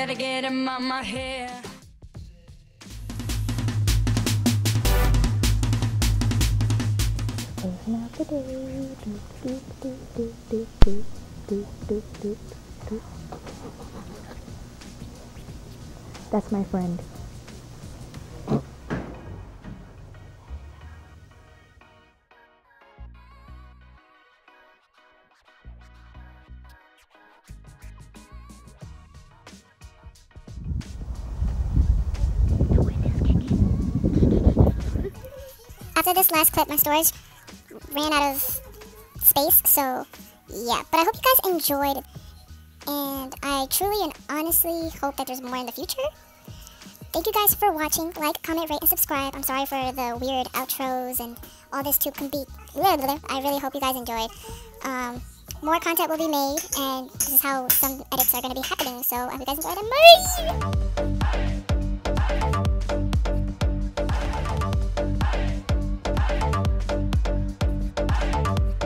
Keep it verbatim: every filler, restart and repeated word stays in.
gotta get him out my hair. Open up the day. Do, do, do, do, do, do, do, do, do, do. That's my friend. After this last clip, my storage ran out of space, so yeah. But I hope you guys enjoyed, and I truly and honestly hope that there's more in the future. Thank you guys for watching. Like, comment, rate, and subscribe. I'm sorry for the weird outros and all this to compete. I really hope you guys enjoyed. Um, more content will be made, and this is how some edits are going to be happening, so I hope you guys enjoyed them. Bye!